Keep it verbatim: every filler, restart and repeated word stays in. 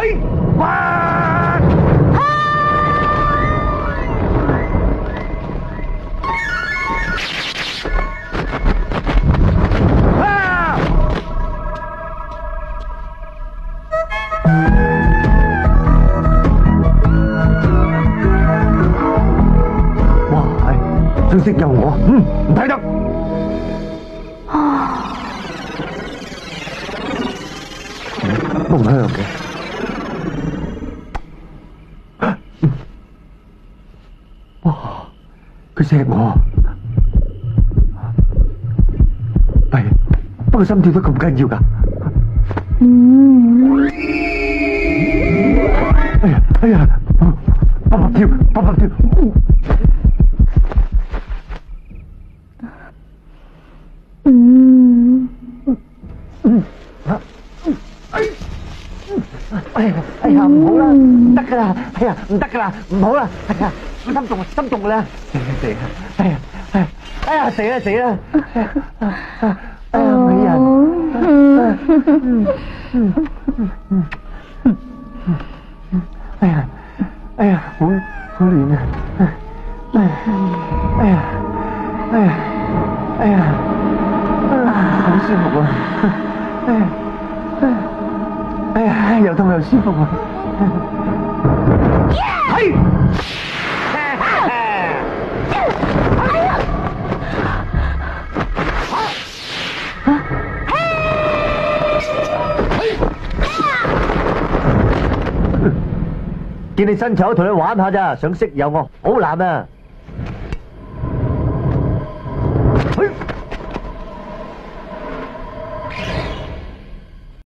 嘿，哇！想識救我？嗯，唔睇得。啊，夢香嘅。哇！佢錫我，係，不過心跳得咁緊要㗎。嗯。哎呀，哎呀，啪啪跳，啪啪跳。嗯嗯啊哎哎呀哎呀唔好啦，唔得噶啦，哎呀唔得噶啦，唔好啦，哎呀我心動啊心動啦，死啊死啊，哎呀哎呀哎呀死啦死啦，哎呀哎呀美人，嗯嗯嗯嗯嗯哎呀哎呀好好暖啊，哎呀哎呀哎呀哎呀。好舒服啊！哎呀，哎呀，又痛又舒服啊！係，見你身醜，同你玩下咋？想識有我好難啊！